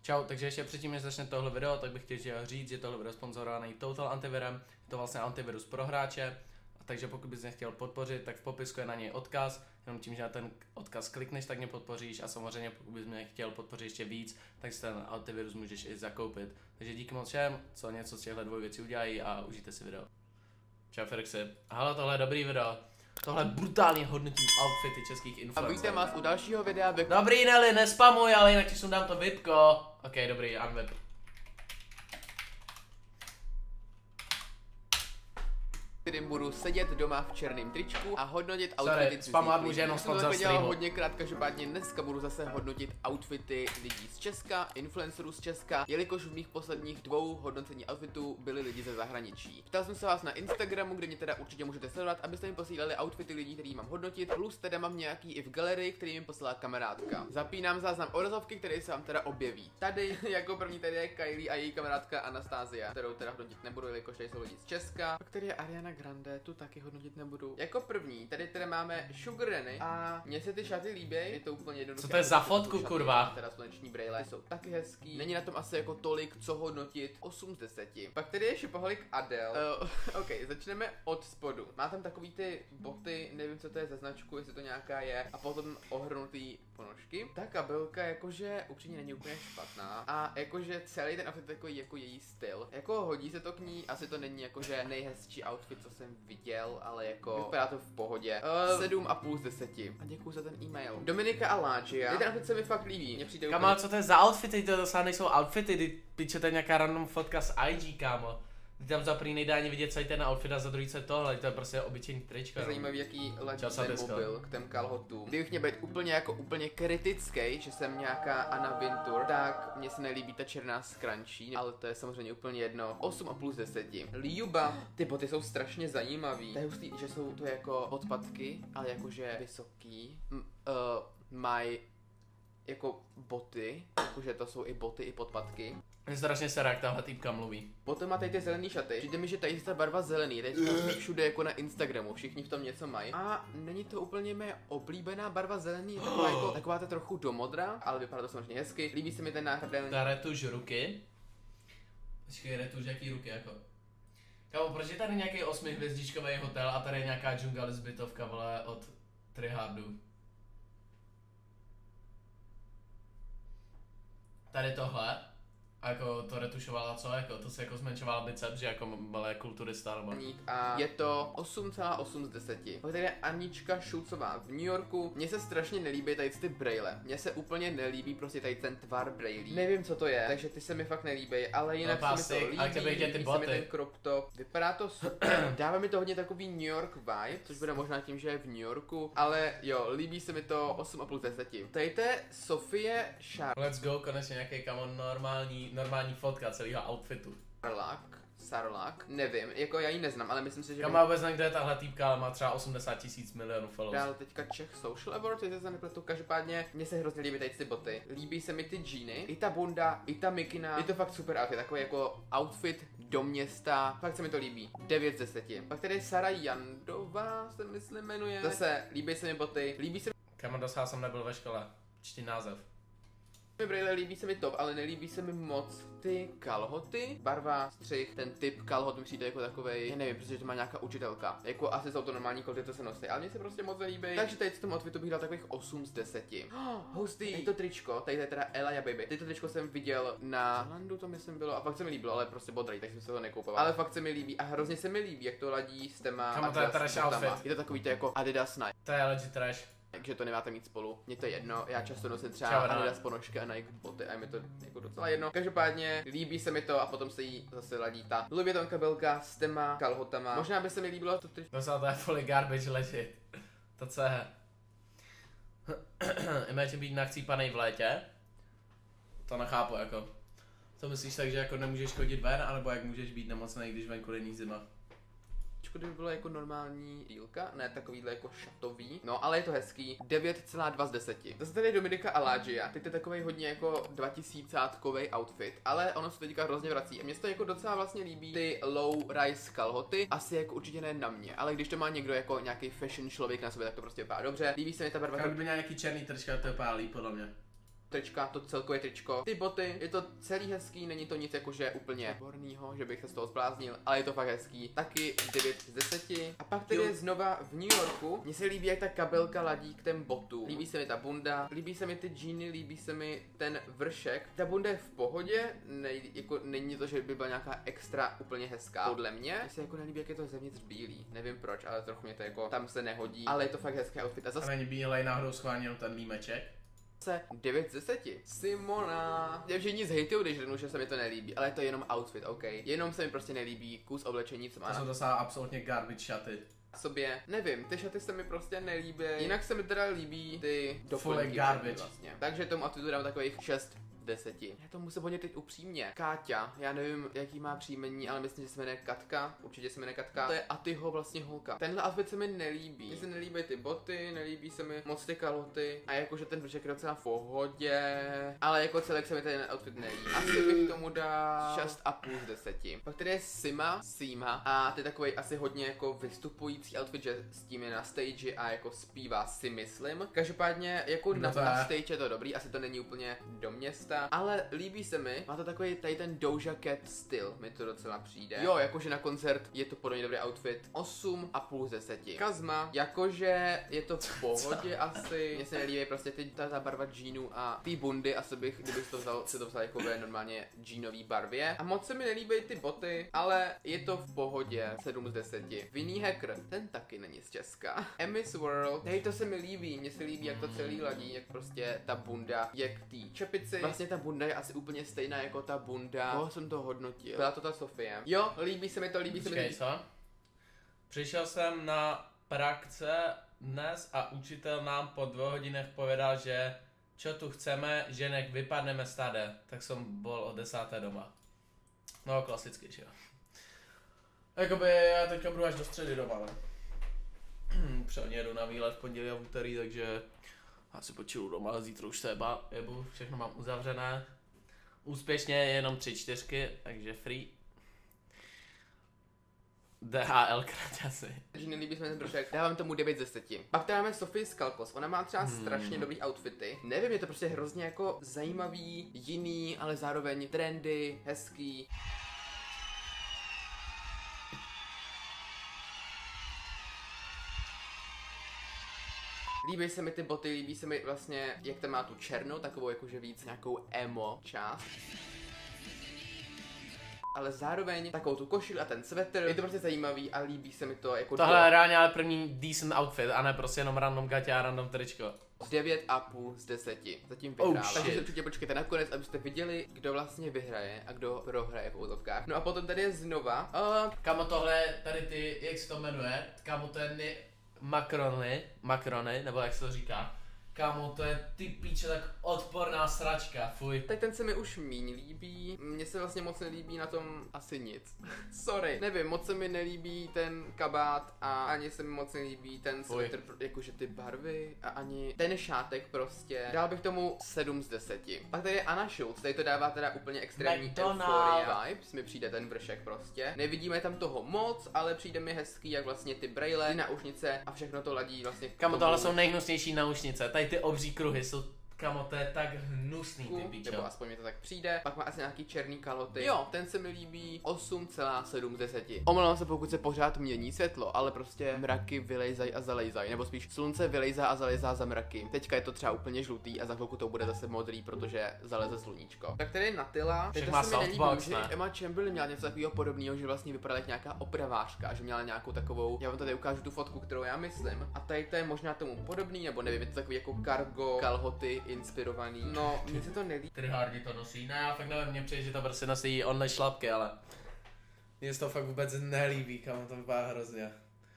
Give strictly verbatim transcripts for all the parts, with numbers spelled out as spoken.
Čau, takže ještě předtím, než začne tohle video, tak bych chtěl říct, že tohle video je sponzorovaný Total Antivirem, je to vlastně antivirus pro hráče, a takže pokud bys mě chtěl podpořit, tak v popisku je na něj odkaz, jenom tím, že na ten odkaz klikneš, tak mě podpoříš a samozřejmě pokud bys mě chtěl podpořit ještě víc, tak si ten antivirus můžeš i zakoupit. Takže díky moc všem, co něco z těchto dvou věcí udělají a užijte si video. Čau Ferxy. Hele, tohle je dobrý video. Tohle brutálně hodnotí outfity českých influencerů. A vítám vás u dalšího videa. Dobrý Nelly, nespamuj, ale jinak ti sundám to vipko. Ok, dobrý, unvip. Kdy budu sedět doma v černém tričku a hodnotit Sorry, outfity spamovat může jenom jsem to sponsor dělal streamu. hodněkrát, každopádně dneska budu zase hodnotit outfity lidí z Česka, influencerů z Česka, jelikož v mých posledních dvou hodnocení outfitů byli lidi ze zahraničí. Ptal jsem se vás na Instagramu, kde mě teda určitě můžete sledovat, abyste mi posílali outfity lidí, který mám hodnotit, plus teda mám nějaký i v galerii, který mi poslala kamarádka. Zapínám záznam obrazovky, který se vám teda objeví. Tady jako první tady je Kylie a její kamarádka Anastasia, kterou teda hodnotit nebudu, jelikož tady jsou lidi z Česka. A tady je Ariana Grande, tu taky hodnotit nebudu. Jako první, tady teda máme Sugar Renny a mně se ty šaty líbí, je to úplně jednoduché. Co to je za fotku, šaty, kurva? Teda sluneční brýle jsou taky hezký. Není na tom asi jako tolik, co hodnotit. osm z deseti. Pak tady je šopoholik Adele. Uh, ok, začneme od spodu. Má tam takový ty boty, nevím co to je za značku, jestli to nějaká je, a potom ohrnutý ponožky. Ta kabelka jakože upřímně není úplně špatná a jakože celý ten outfit takový jako její styl. Jako hodí se to k ní, asi to není jakože nejhezčí outfit, co jsem viděl, ale jako vypadá to v pohodě. Uh, sedm a půl z deseti. A děkuju za ten e-mail. Dominika a Lágia. Ten outfit se mi fakt líbí. Mně přijde Kámo, co to je za outfity? To zase nejsou outfity, ty piče, to je nějaká random fotka z I G, kámo. Ty tam za první nejde ani vidět celý ten outfit a za druhý co je tohle, to je prostě obyčejný trička. Je zajímavý, jaký ladí Čas ten deska. mobil k těm kalhotům. Kdybych měl být úplně jako úplně kritický, že jsem nějaká Anna Wintour, tak mně se nelíbí ta černá scrunchie, ale to je samozřejmě úplně jedno. osm a půl z deseti. Liuba, ty boty jsou strašně zajímavý. To je hustý, že jsou to jako podpatky, ale jakože vysoký. M, uh, mají jako boty, jakože to jsou i boty, i podpatky. Mě strašně sere, jak tahle týpka mluví. Potom má tady ty zelený šaty. Přijde mi, že tady je ta barva zelený, tady to všude jako na Instagramu, všichni v tom něco mají. A není to úplně mé oblíbená barva zelený, je taková jako taková ta trochu do modra, ale vypadá to samozřejmě hezky. Líbí se mi ten náhrden. Ta retuš ruky. Počkej, retuš jaký ruky jako? Kámo, proč je tady nějaký osmihvězdičkový hotel a tady je nějaká džungel zbytovka, vole, od Tryhardu? Tady tohle. A jako to retušovala co, jako to se jako zmenšovala biceps, že jako malé kulturista nebo... A je to osm celá osm z deseti. Pak tady je Anička Šulcová v New Yorku. Mně se strašně nelíbí tady ty brejle. Mně se úplně nelíbí prostě tady ten tvar brejlí. Nevím co to je, takže ty se mi fakt nelíbí, ale jinak no, se mi to líbí, ale tebe jde ty boty. se mi ten crop top. Vypadá to super. Dává mi to hodně takový New York vibe, což bude možná tím, že je v New Yorku, ale jo, líbí se mi to osm a půl z deseti. Tady to je Sofie Char... Let's go, konečně nějaký kamo normální, normální fotka celého outfitu. Sarlak, Sarlak, nevím, jako já ji neznám, ale myslím si, že... Kamo, vůbec nevím, kde je tahle týpka, ale má třeba osmdesát tisíc milionů followers. Dál teďka Czech Social Awards, jestli se nepletu, každopádně mně se hrozně líbí tady ty boty. Líbí se mi ty džíny, i ta bunda, i ta mikina, je to fakt super outfit, takový jako outfit do města, fakt se mi to líbí, devět z deseti. Pak tady je Sara Jandová, se myslím jmenuje. Zase, líbí se mi boty, líbí se mi... Kamo, dosáhl jsem nebyl ve škole, čti název. Brýle, líbí se mi top, ale nelíbí se mi moc ty kalhoty. Barva, střih, ten typ kalhot mi přijde jako takovej, já nevím, protože to má nějaká učitelka. Jako asi jsou to normální kalhoty, co se nosí, ale mně se prostě moc nelíbí. Takže tady v tom outfitu bych dal takových osm z deseti. Oh, hustý, tady to tričko, tady je teda Elia Baby. Tady to tričko jsem viděl na Landu, to myslím bylo, a fakt se mi líbilo, ale prostě bodrej, tak jsem se to nekoupoval. Ale fakt se mi líbí a hrozně se mi líbí, jak to ladí s těma. Kamo, to je trash outfit. Je to takový to jako Adidas Nike. To je legit trash. Takže to nemáte mít spolu. Mně to je jedno, já často nosím třeba Čau, Adidas ponožky a Nike boty a je mi to jako docela jedno. Každopádně líbí se mi to a potom se jí zase ladí ta Louis Vuitton kabelka s těma kalhotama. Možná by se mi líbilo to ty... To se to je fully garbage legit. To co je? Imagine být nachcípanej v létě? To nechápu jako. Co myslíš tak, že jako nemůžeš chodit ven, anebo jak můžeš být nemocnej, když venku není zima? Kdyby bylo jako normální dílka, ne takovýhle jako šatový, no ale je to hezký, devět celá dva z deseti. Zase tady je Dominika a Lágia, teď je takovej hodně jako dvoutisícátkovej outfit, ale ono se teďka hrozně vrací a mně se to jako docela vlastně líbí ty low rise kalhoty, asi jako určitě ne na mě, ale když to má někdo jako nějaký fashion člověk na sobě, tak to prostě vypadá dobře, líbí se mi ta barva. Kdyby měl nějaký černý trička, to vypadá líp podle mě. trička, to celkové tričko. Ty boty, je to celý hezký, není to nic jakože úplně výbornýho, že bych se z toho zbláznil, ale je to fakt hezký. Taky devět z deseti. A pak tady je znova v New Yorku. Mně se líbí, jak ta kabelka ladí k těm botu. Líbí se mi ta bunda, líbí se mi ty džíny, líbí se mi ten vršek. Ta bunda je v pohodě, ne, jako není to, že by byla nějaká extra úplně hezká. Podle mě mně se jako nelíbí, jak je to zevnitř bílý. Nevím proč, ale trochu mě to jako tam se nehodí. Ale je to fakt hezký outfit. A zase a není bílej náhodou schválně jenom ten límeček? devět z deseti. Simona. Já všichni nic hejtují, když řeknu, že se mi to nelíbí, ale to je jenom outfit, OK. Jenom se mi prostě nelíbí kus oblečení, co má. To jsou docela absolutně garbage šaty. Sobě, nevím, ty šaty se mi prostě nelíbí. Jinak se mi teda líbí ty doplňky garbage vlastně. Takže tomu outfitu dám takových šest deseti. Já to musím hodně teď upřímně. Káťa, já nevím, jaký má příjmení, ale myslím, že se jmenuje Katka. Určitě se jmenuje Katka. To je Atyho vlastně holka. Tenhle outfit se mi nelíbí. Mně se nelíbí ty boty, nelíbí se mi moc ty kalhoty. A jakože ten vršek je docela v pohodě. Ale jako celek se mi ten outfit nelíbí. Asi bych tomu dal šest a půl z deseti. Pak tady je Sima, Sima. A to je takový asi hodně jako vystupující outfit, že s tím je na stage a jako zpívá, si myslím. Každopádně jako no na, to na stage je to dobrý, asi to není úplně do města. Ale líbí se mi, má to takový tady ten Doja Cat styl, mi to docela přijde. Jo, jakože na koncert je to podle mě dobrý outfit. osm a půl z deseti. Kazma, jakože je to v pohodě asi. Mně se nelíbí prostě ty, ta, ta barva džínu a ty bundy, asi bych, kdybych to vzal, si to vzal jako ve normálně džínový barvě. A moc se mi nelíbí ty boty, ale je to v pohodě. sedm z deseti. Vinný Hacker, ten taky není z Česka. Emmy's World, tady to se mi líbí, mně se líbí, jak to celý ladí, jak prostě ta bunda je k té čepici. Vlastně ta bunda je asi úplně stejná jako ta bunda. Koho jsem to hodnotil? Byla to ta Sofie. Jo, líbí se mi to, líbí Počkej, se mi to. co? Přišel jsem na praxe dnes a učitel nám po dvou hodinách povedal, že čo tu chceme, že nech vypadneme stade. Tak jsem bol o desáté doma. No, klasicky, že jo. Jakoby já teďka budu až do středy doma, ne? Převně jedu na výlet v pondělí a v úterý, takže já si počiju doma, zítra už seba jebu, všechno mám uzavřené. Úspěšně jenom tři čtyřky, takže free. D H L kraťasy. Takže nelíbí se mi ten brošek, dávám tomu devět z deseti. Pak tady máme Sophie Skalpos, ona má třeba Hmm. strašně dobrý outfity. Nevím, je to prostě hrozně jako zajímavý, jiný, ale zároveň trendy, hezký. Líbí se mi ty boty, líbí se mi vlastně, jak tam má tu černou, takovou jakože víc nějakou emo část. Ale zároveň takovou tu košili a ten sweater. Je to prostě zajímavý a líbí se mi to jako Tohle je reálně ale první decent outfit a ne prostě jenom random gatě a random tričko. devět a půl z deseti. Zatím Oh, vyhrál. Takže shit. si určitě počkejte nakonec, abyste viděli, kdo vlastně vyhraje a kdo prohraje v úzovkách. No a potom tady je znova. Uh, Kamo tohle, tady ty, jak se to jmenuje, kamo to je ni- makrony, makrony, nebo jak se to říká. Kámo, to je ty píče tak odporná sračka, fuj. Tady ten se mi už míň líbí. Mně se vlastně moc nelíbí na tom asi nic. Sorry. Nevím, moc se mi nelíbí ten kabát a ani se mi moc nelíbí ten sweater, jakože ty barvy a ani ten šátek prostě. Dal bych tomu sedm z deseti. Pak tady je Anna Schulz, tady to dává teda úplně extrémní euphoria vibes, mi přijde ten vršek prostě. Nevidíme tam toho moc, ale přijde mi hezký, jak vlastně ty brejle, ty náušnice a všechno to ladí vlastně. Kamo, tohle jsou nejhnusnější náušnice, tady ty obří kruhy jsou, kamo, to je tak hnusný, ty píčo. Nebo aspoň mi to tak přijde. Pak má asi nějaký černý kaloty. Jo, ten se mi líbí osm celá sedm z deseti. Omlouvám se, pokud se pořád mění světlo, ale prostě mraky vylejzají a zalejzají, nebo spíš slunce vylejzá a zalejzá za mraky. Teďka je to třeba úplně žlutý a za chvilku to bude zase modrý, protože zaleze sluníčko. Tak tady je Natila. Teď to se mi nelíbí, že Emma Chamberlain měla něco takového podobného, že vlastně vypadala jako nějaká opravářka, že měla nějakou takovou. Já vám tady ukážu tu fotku, kterou já myslím. A tady to je možná tomu podobný, nebo nevím, je to takový jako cargo, kalhoty inspirovaný. No, mně se to nelíbí. Trihardi to nosí, ne, já fakt nevím, mě přijde, že to prostě nosí online šlapky, ale mně se to fakt vůbec nelíbí, kamo, to vypadá hrozně.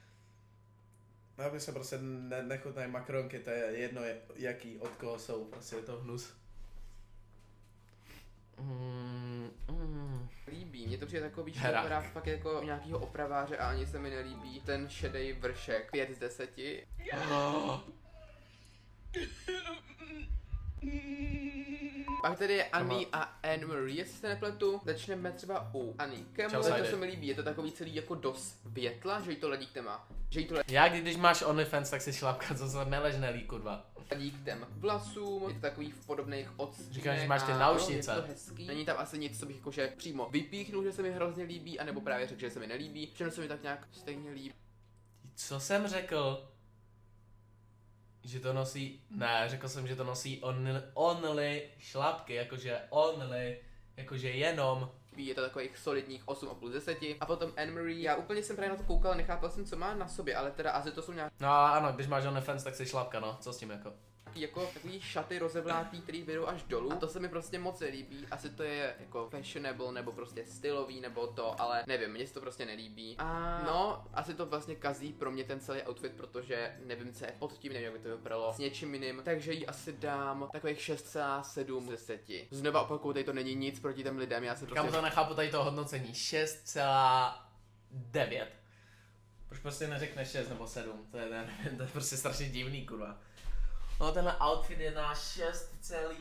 Já bych se prostě ne- nechutnají makronky, to je jedno jaký, od koho jsou, prostě je to hnus. Mm, mm. Líbí, mně to přijde takový, že Herák. vypadá fakt jako nějakýho opraváře a ani se mi nelíbí ten šedej vršek. pět z deseti. Oh. Pak tady je Annie a Anne Marie, jestli se nepletu. Začneme třeba u Annie. Kemu, Čau, to Sajdy. se mi líbí, je to takový celý jako dos větla, že jí to ledí k téma. Že jí to ledí. Já když máš OnlyFans, tak si šlapka, co se nelež nelí, kurva. Dík těm vlasům, je to takový v podobných odstínech. Říkáš, že máš ty a náušnice. Je to hezký. Není tam asi nic, co bych jakože přímo vypíchnul, že se mi hrozně líbí, anebo právě řekl, že se mi nelíbí. Všechno se mi tak nějak stejně líbí. Co jsem řekl? Že to nosí, ne, řekl jsem, že to nosí only, only šlapky, jakože only, jakože jenom. Je to takových solidních osm a půl z deseti. A potom Anne-Marie, já úplně jsem právě na to koukal, nechápal jsem, co má na sobě, ale teda asi to jsou nějaký No ano, když máš OnlyFans, tak jsi šlapka, no, co s tím jako? jako takový šaty rozevlátý, který vyjdou až dolů. A to se mi prostě moc nelíbí. Asi to je jako fashionable, nebo prostě stylový, nebo to, ale nevím, mně se to prostě nelíbí. A no, asi to vlastně kazí pro mě ten celý outfit, protože nevím, co je pod tím, nevím, jak by to vypadalo s něčím jiným. Takže jí asi dám takových šest celá sedm z deseti. Znova opakuju, tady to není nic proti těm lidem, já se prostě... Kam to nechápu tady to hodnocení, šest celá devět. Proč prostě neřekneš šest nebo sedm, to je, nevím, to je prostě strašně divný, kurva. No tenhle outfit je na šest celá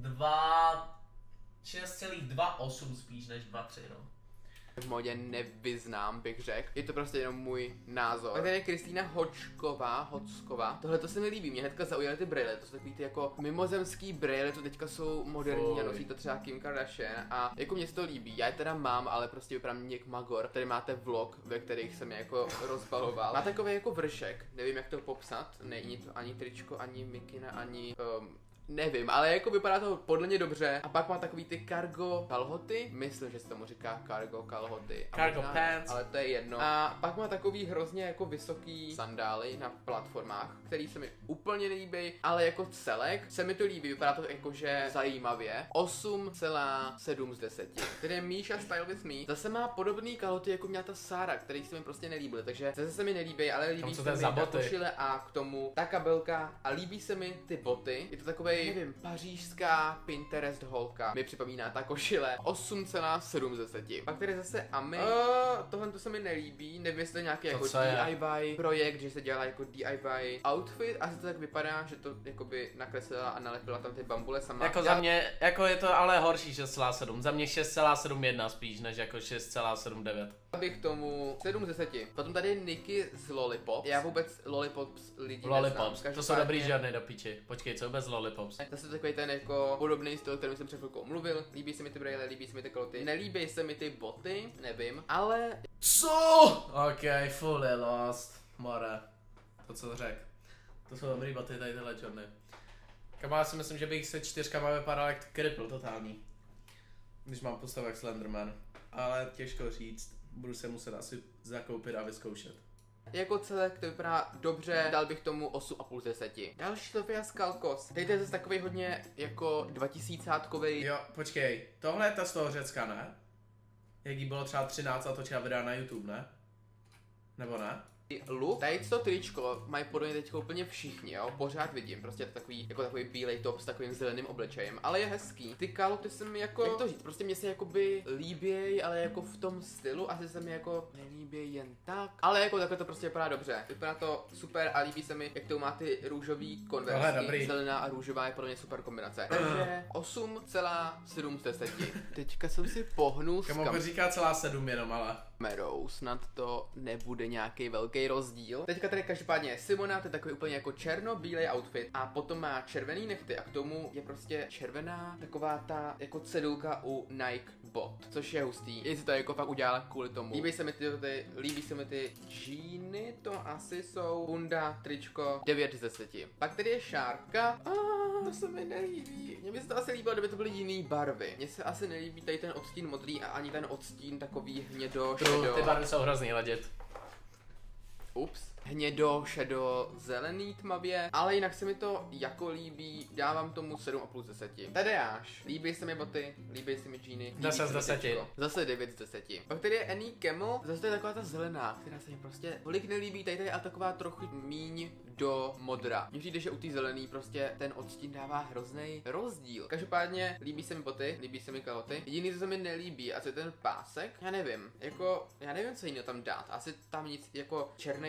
dva, šest celá dva osm spíš než dva tři, no. V modě nevyznám, bych řekl. Je to prostě jenom můj názor. A tady je Kristýna Hočková, Hocková. Tohle to se mi líbí, mě hnedka zaujaly ty brýle. To jsou takový ty jako mimozemský brýle, to teďka jsou moderní a nosí to třeba Kim Kardashian. A jako mě se to líbí, já je teda mám, ale prostě vypadám jak magor. Tady máte vlog, ve kterých jsem je jako rozbaloval. Má takový jako vršek, nevím jak to popsat. Není to ani tričko, ani mikina, ani um, nevím, ale jako vypadá to podle mě dobře. A pak má takový ty cargo kalhoty. Myslím, že se tomu říká cargo kalhoty. Cargo pants. Ale to je jedno. A pak má takový hrozně jako vysoký sandály na platformách, který se mi úplně nelíbí, ale jako celek se mi to líbí. Vypadá to jakože zajímavě. osm celá sedm z deseti. Tedy je Míša Style with Me. Zase má podobný kalhoty, jako měla ta Sára, který se mi prostě nelíbily. Takže zase se mi nelíbí, ale líbí se mi ta košile a k tomu ta kabelka. A líbí se mi ty boty. Je to takový, nevím, pařížská Pinterest holka. Mi připomíná ta košile. osm celá sedm z deseti. Pak tady zase Ami. Uh, tohle to se mi nelíbí. Nevím, jestli to nějaký jako D I Y projekt, že se dělá jako D I Y outfit. Asi to tak vypadá, že to jakoby nakreslila a nalepila tam ty bambule sama. Jako za mě, jako je to ale horší šest celá sedm. Za mě šest celá sedm jedna spíš, než jako šest celá sedm devět. Bych tomu sedm z deseti. Potom tady je Niky z Lollipops. Já vůbec Lollipops lidi Lollipops, to jsou dobrý žádný do piči. Počkej, co vůbec Lollipops? Zase takový ten jako podobný styl, kterým jsem před chvilkou mluvil. Líbí se mi ty brýle, líbí se mi ty kloty. Nelíbí se mi ty boty, nevím, ale... Co? Ok, fully lost. More. To co řekl. To jsou dobrý boty tady tyhle Johnny. Kam já si myslím, že bych se čtyřkama vypadal jak kripl totální. Když mám postavu jak Slenderman. Ale těžko říct. Budu se muset asi zakoupit a vyzkoušet. Jako celek to vypadá dobře, dal bych tomu osm a půl z deseti. Další Sofia Skalkos. Tady to je zase takový hodně jako dvoutisícátkovej. Jo, počkej, tohle je ta z toho Řecka, ne? Jak jí bylo třeba třináct a točila videa na YouTube, ne? Nebo ne? Look. Tady to tričko mají podle mě teď úplně všichni, jo, pořád vidím, prostě je to takový, jako takový bílej top s takovým zeleným obličejem, ale je hezký. Ty kalhoty se mi jako, jak to říct, prostě mě se jakoby líběj, ale jako v tom stylu, asi se mi jako nelíběj jen tak, ale jako takhle to prostě vypadá dobře, vypadá to super a líbí se mi, jak to má ty růžový konverzky, zelená a růžová je podle mě super kombinace. Takže osm celá sedm z deseti. Teďka jsem si pohnul s kam... říká celá sedm jenom, ale... Merou, snad to nebude nějaký velký rozdíl. Teďka tady každopádně Simona, to je takový úplně jako černo-bílej outfit a potom má červený nechty a k tomu je prostě červená taková ta jako cedulka u Nike bot, což je hustý. Jestli to jako fakt udělala kvůli tomu. Líbí se mi ty, ty líbí se mi ty džíny, to asi jsou bunda, tričko, devět z deseti. Pak tady je šárka. A to se mi nelíbí. Mně by se to asi líbilo, kdyby to byly jiný barvy. Mně se asi nelíbí tady ten odstín modrý a ani ten odstín takový hnědo, šedo. Ty barvy jsou hrozný ladit. Ups. Hnědo, šedo, zelený tmavě, ale jinak se mi to jako líbí, dávám tomu sedm a půl z deseti. Tadeáš, líbí se mi boty, líbí se mi džíny, deset z deseti. Zase devět z deseti. Pak tady je Annie Camel, zase to je taková ta zelená, která se mi prostě tolik nelíbí, tady, tady je taková trochu míň do modra. Mně přijde, že u té zelený prostě ten odstín dává hrozný rozdíl. Každopádně líbí se mi boty, líbí se mi kalhoty. Jediný, co se mi nelíbí, a co je ten pásek, já nevím, jako, já nevím, co jiného tam dát. Asi tam nic, jako černý by možná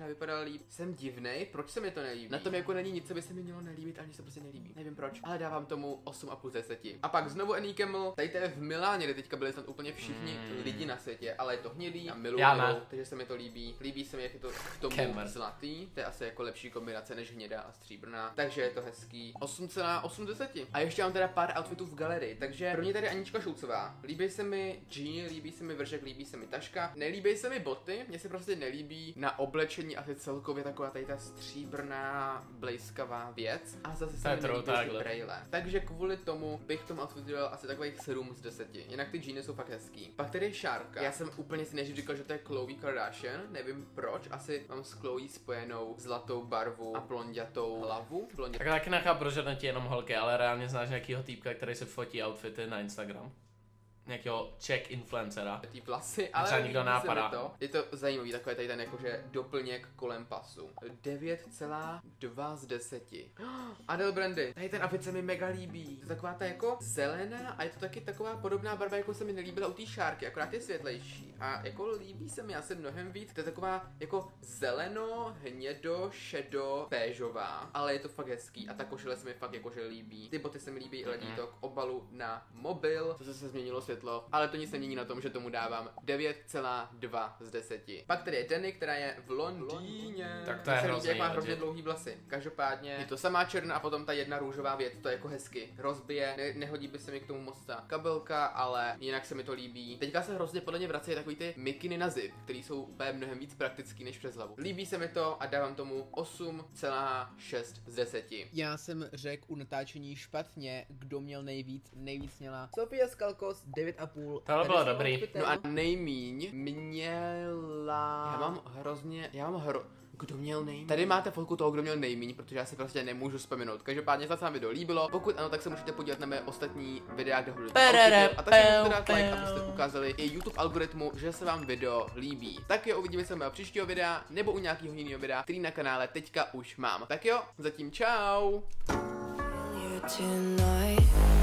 možná vypadala líp. Jsem divnej, proč se mi to nelíbí? Na tom jako není nic, co by se mi mělo nelíbit, ani se prostě nelíbí. Nevím proč, ale dávám tomu osm a půl z deseti. A pak znovu Annie Camel, tady to je v Miláně, kde teďka byli snad úplně všichni mm. lidi na světě, ale je to hnědý, já miluji hnědou, takže se mi to líbí. Líbí se mi, jak je to k tomu Kemer. Zlatý, to je asi jako lepší kombinace než hnědá a stříbrná, takže je to hezký. osm celá osm z deseti. A ještě mám teda pár outfitů v galerii, takže pro mě tady Anička Šoucová. Líbí se mi džíny, líbí se mi vršek, líbí se mi taška, nelíbí se mi boty, mně se prostě nelíbí na oblečení asi celkově taková tady ta stříbrná blejskavá věc. A zase se mi nelíbí ty brejle. Takže kvůli tomu bych tomu outfitu dal asi takových sedm z deseti. Jinak ty džíny jsou fakt hezký. Pak tady je šárka. Já jsem úplně si než říkal, že to je Khloe Kardashian, nevím proč, asi mám s Khloe spojenou zlatou barvu a blondětou hlavu. Blondětou. Tak taky nechápu, proč ti jenom holky, ale reálně znáš nějakýho týpka, který se fotí outfity na Instagram. Nějakého Czech influencera. Ty vlasy, ale třeba nikdo nápadá. To. Je to zajímavý, takové tady ten jakože doplněk kolem pasu. devět celá dva z deseti. Adele Brandy, tady ten outfit se mi mega líbí. To je taková ta jako zelená a je to taky taková podobná barva, jako se mi nelíbila u té šárky, akorát je světlejší. A jako líbí se mi asi mnohem víc. To je taková jako zeleno, hnědo, šedo, béžová, ale je to fakt hezký a ta košile se mi fakt jakože líbí. Ty boty se mi líbí, ledí to k obalu na mobil, co se změnilo světlo. Ale to nic nemění na tom, že tomu dávám devět celá dva z deseti. Pak tady je Danny, která je v Londýně. Tak to je hrozný, jak má hrozně dlouhý vlasy. Každopádně je to samá černá a potom ta jedna růžová věc, to je jako hezky rozbije. Ne, nehodí by se mi k tomu moc ta kabelka, ale jinak se mi to líbí. Teďka se hrozně podle mě vrací takový ty mikiny na zip, které jsou úplně mnohem víc praktický než přes hlavu. Líbí se mi to a dávám tomu osm celá šest z deseti. Já jsem řekl u natáčení špatně, kdo měl nejvíc, nejvíc měla Sofia Skalkos devět a půl. Tohle bylo dobrý. No a nejmíň měla... Já mám hrozně... Já mám hro... Kdo měl nejmíň? Tady máte fotku toho, kdo měl nejmíň, protože já si prostě nemůžu vzpomenout. Každopádně se vám video líbilo. Pokud ano, tak se můžete podívat na mé ostatní videa, kde budu a taky můžete dát like, abyste ukázali i YouTube algoritmu, že se vám video líbí. Tak jo, uvidíme se u mého příštího videa nebo u nějakého jiného videa, který na kanále teďka už mám. Tak jo, zatím čau.